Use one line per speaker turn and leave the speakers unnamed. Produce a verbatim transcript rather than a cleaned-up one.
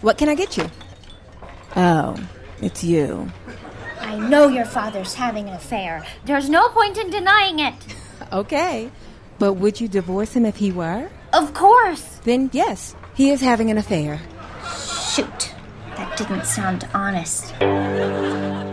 What can I get you? Oh, it's you.
I know your father's having an affair. There's no point in denying it.
Okay. But would you divorce him if he were?
Of course.
Then yes, he is having an affair.
Shoot. That didn't sound honest.